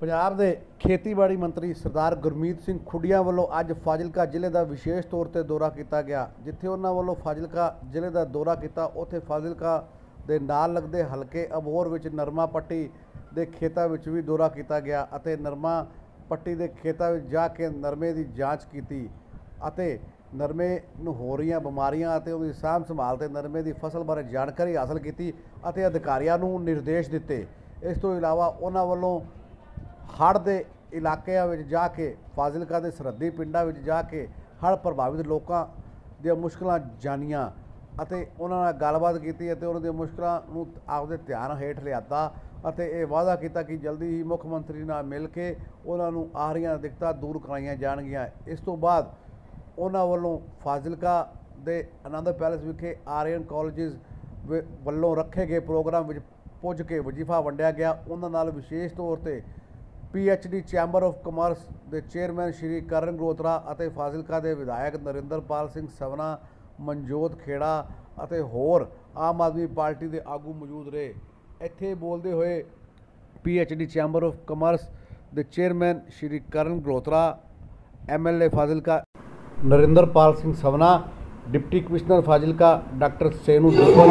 पंजाब के खेतीबाड़ी मंत्री सरदार गुरमीत सिंह खुडिया वालों अज फाजिलका जिले का विशेष तौर पर दौरा किया गया। जिथे उन्होंने वालों फाजिलका जिले का दौरा किया, उत्थे फाजिलका दे नाल लगदे हलके अबोहर विच नरमा पट्टी के खेतों में भी दौरा किया गया अते नरमा पट्टी के खेतों में जाके नरमे की जाँच की अते नरमे नूं हो रही बीमारियां अते उहदी साਂਭ संभाल ते नरमे की फसल बारे जानकारी हासिल की अते अधिकारियों नूं निर्देश दिते। इस तो इलावा उन्होंने वालों हड़ के इलाकों में जाके फाजिलका के सरहदी पिंडों में जाके हड़ प्रभावित लोगों दी मुश्किलां जानियां अते उन्हां नाल गलबात कीती अते उन्हां दी मुश्किलां नूं आपदे ध्यान हेठ लिआता अते इह वादा किया कि जल्दी ही मुख मंत्री नाल मिल के उन्हां नूं आ रहीआं दिक्कतां दूर कराईआं जाणगीआं। इस तो बाद उन्हां वल्लों फाजिलका दे आनंद पैलेस विखे आर्यन कॉलेजिस वल्लों रखे गए प्रोग्राम विच पुज के वजीफा वंडिया गया। उन्हां नाल विशेष तौर पर PhD चैंबर ऑफ कॉमर्स के चेयरमैन श्री करण गलोत्रा अते फाजिलका के विधायक नरिंदरपाल सिंह सवना, मनजोत खेड़ा अते होर आम आदमी पार्टी के आगू मौजूद रहे। इत्थे बोलते हुए PhD चैंबर ऑफ कॉमर्स के chairman Shri Karan Galotra, MLA Fazilka Narinderpal Singh Sawna, deputy commissioner Fazilka doctor Senu Dubal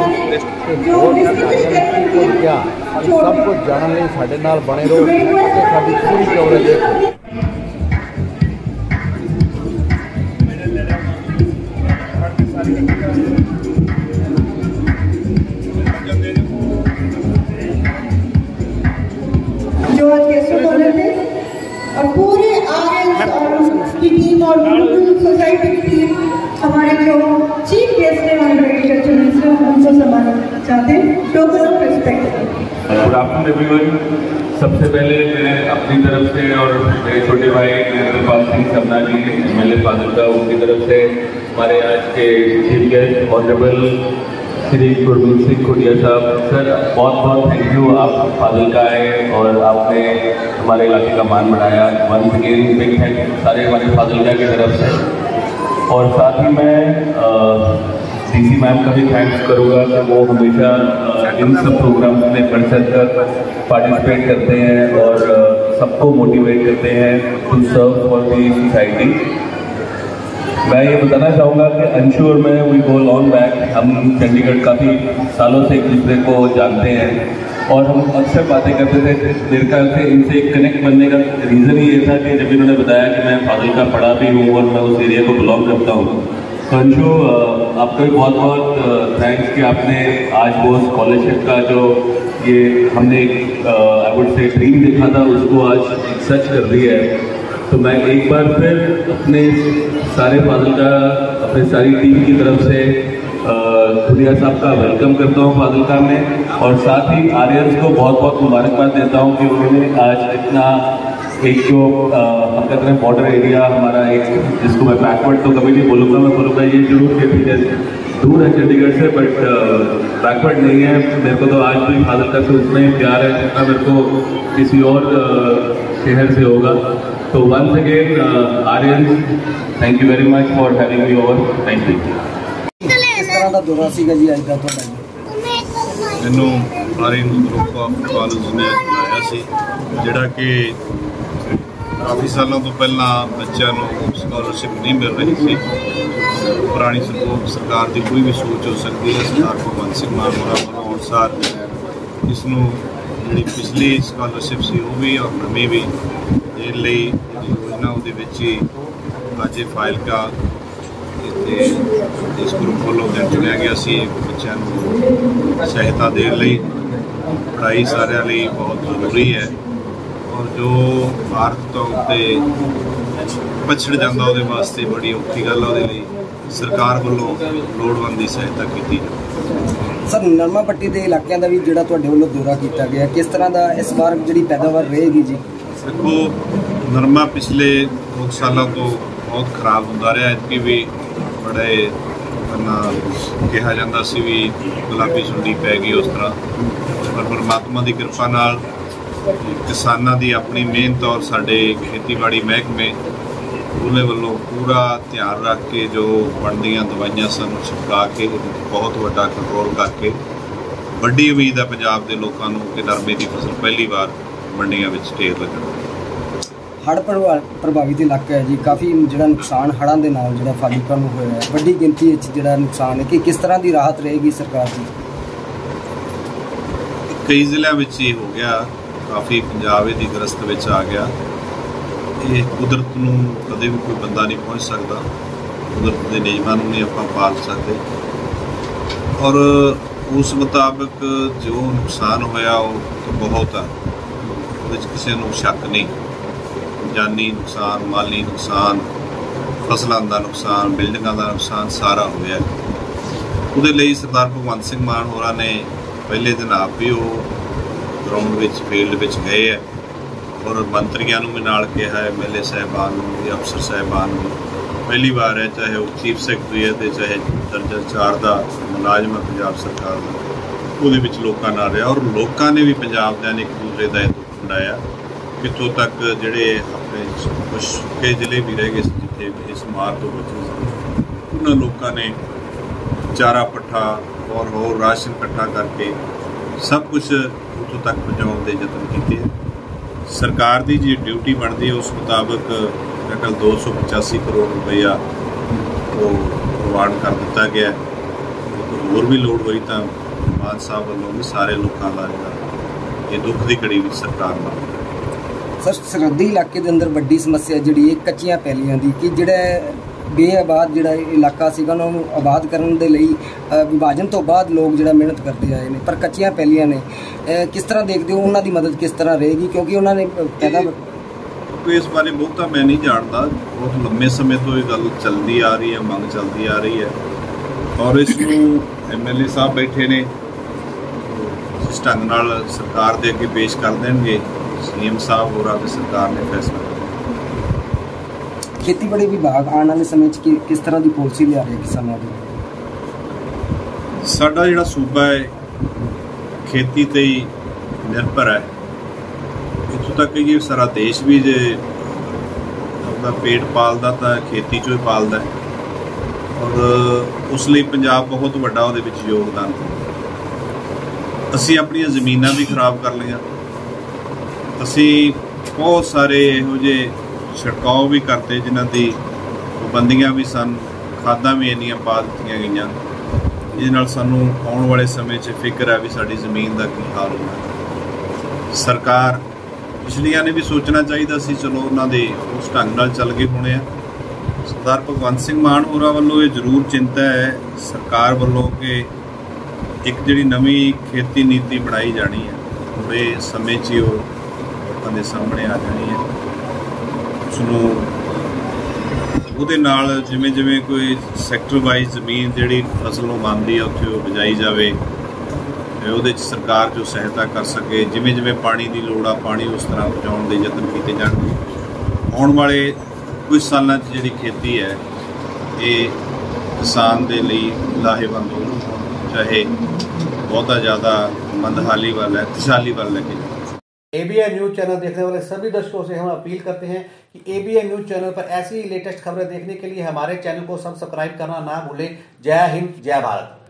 क्या सब कुछ जानने लिए साडे नाल बने रहो ते साडी पूरी कवरेज देखो। जो और पूरे आर्यन की टीम और सोसाइटी की टीम हमारे जो चीफ गेस्ट हैं एग्रीकल्चर मिनिस्टर उनको सम्मानित चाहते हैं। Token of respect. Good afternoon everyone. सबसे पहले मैं अपनी तरफ से और मेरे छोटे भाई नरिंदरपाल सिंह सवना जी MLA फाजिलका उनकी तरफ से हमारे आज के chief guest honourable Shri Gurmeet Singh Khudian साहब, सर बहुत बहुत थैंक यू। आप फाजिलका आए और आपने हमारे इलाके का मान बढ़ाया। वंस अगेन बिग थैंक सारे हमारे फाजिलका की तरफ से। और साथ ही मैं DC मैम का भी थैंक्स करूँगा कि वो हमेशा इन सब प्रोग्राम्स में बढ़ चढ़कर पार्टिसिपेट करते हैं और सबको मोटिवेट करते हैं to serve for the society. मैं ये बताना चाहूँगा कि अंशु और मैं वी गो लॉन्ग बैक, हम चंडीगढ़ काफ़ी सालों से एक दूसरे को जानते हैं और हम अक्सर बातें करते थे। मेरे ख्याल से इनसे एक कनेक्ट बनने का रीज़न ही ये था कि जब इन्होंने बताया कि मैं फाजिलका पढ़ा भी हूँ और मैं उस एरिया को बिलोंग करता हूँ, तो अंशु आपका भी बहुत बहुत थैंक्स कि आपने आज वो स्कॉलरशिप का जो ये हमने एक आई वुड से ड्रीम देखा था उसको आज एक सच कर दिया है। तो मैं एक बार फिर अपने सारे फाजिलका अपने सारी टीम की तरफ से खुडिया साहब का वेलकम करता हूँ फाजिलका में और साथ ही आर्यंस को बहुत बहुत मुबारकबाद देता हूँ कि उन्होंने आज इतना एक जो हम कहते हैं बॉर्डर एरिया हमारा एक जिसको मैं बैकवर्ड तो कभी नहीं बोलूँगा, मैं बोलूँगा ये जरूर कि ठीक है दूर है चंडीगढ़ से बट बैकवर्ड नहीं है। मेरे को तो आज भी फाजिलका से उतना ही प्यार है जितना मेरे को किसी और शहर से होगा। तो once again Aryan thank you very much for having me over. Thank you. किस तरह का दौरा सीगा जी अज का ਤੁਹਾਡਾ? ਮੈਨੂੰ ਆर्यन ग्रुप ऑफ कॉलेज ने बुलाया सी ਜਿਹੜਾ कि काफ़ी सालों तो पहला बच्चों को स्कॉलरशिप नहीं मिल रही थी। पुरानी सरकार की कोई भी सोच हो सकती है, सरदार भगवंत सिंह मान वालों अनुसार इसनों जी पिछली स्कॉलरशिप सी वो भी और नवी भी देने ਲਈ योजना ਉਹਦੇ ਵਿੱਚ ਹੀ ਅੱਜ फाजिलका इस ग्रुप वालों दिन चुनिया गया सी बच्चों को सहायता देने ਲਈ। पढ़ाई सारिਆਂ ਲਈ बहुत जरूरी है और जो भारत तो उत्ते पछड़ जाता वो वास्ते बड़ी औखी गल है, सरकार वालों लोड़वंद की सहायता की। सर नरमा पट्टी के इलाकों का भी जो दौरा किया गया, किस तरह का इस बार जी पैदावार रहेगी जी? देखो नरमा पिछले कुछ सालों तो बहुत खराब होता रहा, इतनी भी बड़े कहा जाता सी भी गुलाबी सुंडी पै गई उस तरह, पर परमात्मा की कृपा नाल किसानों की अपनी मेहनत और साडे खेतीबाड़ी महकमे उन्हें वालों पूरा ध्यान रख के जो बनदियां दवाइयां सन छिपका के बहुत वड्डा कंट्रोल करके बड़ी उम्मीद है पंजाब के लोगों को कि नरमे की फसल पहली बार ਮੰਡੀਆਂ ਵਿੱਚ ਢੇਰ ਲੱਗਣ। ਹੜ੍ਹ ਪ੍ਰਭਾਵਿਤ ਇਲਾਕਾ ਹੈ ਜੀ, ਕਾਫੀ ਜਿਹੜਾ ਨੁਕਸਾਨ ਹੜ੍ਹਾਂ ਦੇ ਨਾਲ ਜਿਹੜਾ ਫਾਜ਼ਿਲਕਾ ਨੂੰ ਹੋਇਆ ਹੈ, ਵੱਡੀ ਗਿਣਤੀ ਵਿੱਚ ਜਿਹੜਾ ਨੁਕਸਾਨ ਹੈ, ਕਿ ਕਿਸ ਤਰ੍ਹਾਂ ਦੀ ਰਾਹਤ ਰਹੇਗੀ ਸਰਕਾਰ ਦੀ? ਕਈ ਜ਼ਿਲ੍ਹਿਆਂ ਵਿੱਚ ਇਹ ਹੋ ਗਿਆ, ਕਾਫੀ ਪੰਜਾਬ ਇਹਦੀ ਗ੍ਰਸਤ ਵਿੱਚ ਆ ਗਿਆ। ਇਹ ਕੁਦਰਤ ਨੂੰ ਕਦੇ ਵੀ ਕੋਈ ਬੰਦਾ ਨਹੀਂ ਪਹੁੰਚ ਸਕਦਾ, ਕੁਦਰਤ ਦੇ ਨਿਯਮਾਂ ਨੂੰ ਨਹੀਂ ਆਪਾਂ ਪਾਲ ਸਕਦੇ, ਔਰ ਉਸ ਮੁਤਾਬਕ ਜੋ ਨੁਕਸਾਨ ਹੋਇਆ ਉਹ ਬਹੁਤ ਆ, ਉਹਦੇ 'ਚ ਕਿਸੇ ਨੂੰ ਸ਼ੱਕ ਨਹੀਂ। ਜਾਨੀ ਨੁਕਸਾਨ, ਮਾਲੀ ਨੁਕਸਾਨ, ਫਸਲਾਂ ਦਾ ਨੁਕਸਾਨ, ਬਿਲਡਿੰਗਾਂ ਦਾ ਨੁਕਸਾਨ ਸਾਰਾ ਹੋਇਆ। ਉਹਦੇ ਲਈ ਸਰਦਾਰ ਭਗਵੰਤ ਸਿੰਘ ਮਾਨ ਹੋਰਾਂ ਨੇ ਪਹਿਲੇ ਦਿਨ ਆਪ ਵੀ ਉਹ ਗਰਾਊਂਡ ਵਿੱਚ, ਫੀਲਡ ਵਿੱਚ ਗਏ ਹੈ, ਔਰ ਮੰਤਰੀਆਂ ਨੂੰ ਵੀ ਨਾਲ ਕਿਹਾ ਹੈ, MLA ਸਾਹਿਬਾਨ ਨੂੰ ਵੀ, ਅਫਸਰ ਸਾਹਿਬਾਨ ਨੂੰ। ਪਹਿਲੀ ਵਾਰ ਹੈ, ਚਾਹੇ ਉਹ ਚੀਫ ਸੈਕਟਰੀ ਹੈ ਅਤੇ ਚਾਹੇ ਦਰਜਾ 4 ਦਾ ਮੁਲਾਜ਼ਮ ਹੈ ਪੰਜਾਬ ਸਰਕਾਰ ਦਾ, ਉਹਦੇ ਵਿੱਚ ਲੋਕਾਂ ਨਾਲ ਰਿਹਾ, ਔਰ ਲੋਕਾਂ ਨੇ ਵੀ ਪੰਜਾਬ ਦਿਆਂ ਨੇ ਇੱਕ ਦੂਸਰੇ ਦਾ ਇਹ ਦੁੱਖ ਵੰਡਾਇਆ। ਕਿੱਥੋਂ ਤੱਕ ਜਿਹੜੇ ਆਪਣੇ ਕੁਛ ਸੁੱਕੇ ਜ਼ਿਲ੍ਹੇ ਵੀ ਰਹਿ ਗਏ ਸੀ ਜਿੱਥੇ ਇਸ ਮਾਰ ਤੋਂ ਬਚੇ ਸੀ, ਉਹਨਾਂ ਲੋਕਾਂ ਨੇ ਚਾਰਾ ਪੱਠਾ ਔਰ ਹੋਰ ਰਾਸ਼ਨ ਇਕੱਠਾ ਕਰਕੇ ਸਭ ਕੁਝ ਉੱਥੋਂ ਤੱਕ ਪਹੁੰਚਾਉਣ ਦੇ ਯਤਨ ਕੀਤੇ। ਸਰਕਾਰ ਦੀ ਜੀ ਡਿਊਟੀ ਬਣਦੀ ਹੈ, ਉਸ ਮੁਤਾਬਕ ਟੋਟਲ 285 ਕਰੋੜ ਰੁਪਈਆ ਉਹ ਪ੍ਰਵਾਨ ਕਰ ਦਿੱਤਾ ਗਿਆ। ਹੋਰ ਵੀ ਲੋੜ ਹੋਈ ਤਾਂ ਮਾਨ ਸਾਹਿਬ ਵੱਲੋਂ ਵੀ ਸਾਰੇ ਲੋਕਾਂ ਦਾ ਜਿਹੜਾ ਇਹ ਦੁੱਖ ਦੀ ਘੜੀ ਵਿੱਚ ਸਰਕਾਰ ਨਾਲ। ਸਰ, ਸਰਹੱਦੀ ਇਲਾਕੇ ਦੇ ਅੰਦਰ ਵੱਡੀ ਸਮੱਸਿਆ ਜਿਹੜੀ ਹੈ ਕੱਚੀਆਂ ਪੈਲੀਆਂ ਦੀ, ਕਿ ਜਿਹੜਾ ਬੇਆਬਾਦ ਜਿਹੜਾ ਇਲਾਕਾ ਸੀਗਾ ਉਹਨਾਂ ਨੂੰ ਆਬਾਦ ਕਰਨ ਦੇ ਲਈ ਵਿਭਾਜਨ ਤੋਂ ਬਾਅਦ ਲੋਕ ਜਿਹੜਾ ਮਿਹਨਤ ਕਰਦੇ ਆਏ ਨੇ, ਪਰ ਕੱਚੀਆਂ ਪੈਲੀਆਂ ਨੇ, ਕਿਸ ਤਰ੍ਹਾਂ ਦੇਖਦੇ ਹੋ ਉਹਨਾਂ ਦੀ ਮਦਦ ਕਿਸ ਤਰ੍ਹਾਂ ਰਹੇਗੀ? ਕਿਉਂਕਿ ਉਹਨਾਂ ਨੇ ਇਸ ਬਾਰੇ ਬਹੁਤਾ ਮੈਂ ਨਹੀਂ ਜਾਣਦਾ, ਬਹੁਤ ਲੰਮੇ ਸਮੇਂ ਤੋਂ ਇਹ ਗੱਲ ਚੱਲਦੀ ਆ ਰਹੀ ਹੈ, ਮੰਗ ਚੱਲਦੀ ਆ ਰਹੀ ਹੈ, ਔਰ ਇਸ ਨੂੰ MLA ਸਾਹਿਬ ਬੈਠੇ ਨੇ, ਇਸ ਢੰਗ ਨਾਲ ਸਰਕਾਰ ਦੇ ਅੱਗੇ ਪੇਸ਼ ਕਰ ਦੇਣਗੇ। CM ਸਾਹਿਬ ਹੋਰਾਂ ਤੇ ਸਰਕਾਰ ਨੇ ਫੈਸਲਾ ਕੀਤਾ। ਖੇਤੀਬਾੜੀ ਵਿਭਾਗ ਆਉਣ ਵਾਲੇ ਸਮੇਂ 'ਚ ਕਿਸ ਤਰ੍ਹਾਂ ਦੀ ਪਾਲਿਸੀ ਲਿਆ ਰਿਹਾ ਕਿਸਾਨਾਂ ਦੀ? ਸਾਡਾ ਜਿਹੜਾ ਸੂਬਾ ਹੈ ਖੇਤੀ ਤੇ ਹੀ ਨਿਰਭਰ ਹੈ। ਇੱਥੋਂ ਤੱਕ ਕਿ ਸਾਰਾ ਦੇਸ਼ ਵੀ ਜੇ ਆਪਣਾ ਪੇਟ ਪਾਲਦਾ ਤਾਂ ਖੇਤੀ 'ਚੋਂ ਹੀ ਪਾਲਦਾ, ਔਰ ਉਸ ਲਈ ਪੰਜਾਬ ਬਹੁਤ ਵੱਡਾ ਉਹਦੇ ਵਿੱਚ ਯੋਗਦਾਨ। ਅਸੀਂ ਆਪਣੀਆਂ ਜ਼ਮੀਨਾਂ ਵੀ ਖਰਾਬ ਕਰ ਲਈਆਂ, ਅਸੀਂ ਬਹੁਤ ਸਾਰੇ ਇਹੋ ਜਿਹੇ ਛਿੜਕਾਅ ਵੀ ਕਰਤੇ ਜਿਨ੍ਹਾਂ ਦੀ ਪਾਬੰਦੀਆਂ ਵੀ ਸਨ, ਖਾਦਾਂ ਵੀ ਇੰਨੀਆਂ ਪਾ ਦਿੱਤੀਆਂ ਗਈਆਂ, ਜਿਹਦੇ ਨਾਲ ਸਾਨੂੰ ਆਉਣ ਵਾਲੇ ਸਮੇਂ 'ਚ ਫਿਕਰ ਹੈ ਵੀ ਸਾਡੀ ਜ਼ਮੀਨ ਦਾ ਕੀ ਹਾਲ ਹੋਣਾ। ਸਰਕਾਰ ਪਿਛਲੀਆਂ ਨੇ ਵੀ ਸੋਚਣਾ ਚਾਹੀਦਾ ਸੀ, ਚਲੋ ਉਹਨਾਂ ਦੇ ਉਸ ਢੰਗ ਨਾਲ ਚੱਲ ਗਏ ਹੋਣੇ ਆ। ਸਰਦਾਰ ਭਗਵੰਤ ਸਿੰਘ ਮਾਨ ਹੋਰਾਂ ਵੱਲੋਂ ਇਹ ਜ਼ਰੂਰ ਚਿੰਤਾ ਹੈ ਸਰਕਾਰ ਵੱਲੋਂ ਕਿ ਇੱਕ ਜਿਹੜੀ ਨਵੀਂ ਖੇਤੀ ਨੀਤੀ ਬਣਾਈ ਜਾਣੀ ਹੈ, ਥੋੜ੍ਹੇ ਸਮੇਂ 'ਚ ਹੀ ਉਹ ਲੋਕਾਂ ਦੇ ਸਾਹਮਣੇ ਆ ਜਾਣੀ ਹੈ। ਉਸਨੂੰ ਉਹਦੇ ਨਾਲ ਜਿਵੇਂ ਜਿਵੇਂ ਕੋਈ ਸੈਕਟਰ ਵਾਈਜ਼ ਜ਼ਮੀਨ ਜਿਹੜੀ ਫਸਲ ਨੂੰ ਮੰਨਦੀ ਆ ਉੱਥੇ ਉਹ ਬਿਜਾਈ ਜਾਵੇ, ਉਹਦੇ 'ਚ ਸਰਕਾਰ ਜੋ ਸਹਾਇਤਾ ਕਰ ਸਕੇ। ਜਿਵੇਂ ਜਿਵੇਂ ਪਾਣੀ ਦੀ ਲੋੜ ਆ, ਪਾਣੀ ਉਸ ਤਰ੍ਹਾਂ ਪਹੁੰਚਾਉਣ ਦੇ ਯਤਨ ਕੀਤੇ ਜਾਣਗੇ। ਆਉਣ ਵਾਲੇ ਕੁਝ ਸਾਲਾਂ 'ਚ ਜਿਹੜੀ ਖੇਤੀ ਹੈ ਇਹ ਕਿਸਾਨ ਦੇ ਲਈ ਲਾਹੇਵੰਦ ਹੋਊ, ਚਾਹੇ ਬਹੁਤਾ ज़्यादा मंदहाली वाला है, खुशहाली वाला लेके जाए। ABN न्यूज़ चैनल देखने वाले सभी दर्शकों से हम अपील करते हैं कि ABN न्यूज़ चैनल पर ऐसी लेटेस्ट खबरें देखने के लिए हमारे चैनल को सब्सक्राइब करना ना भूलें। जय हिंद, जय भारत।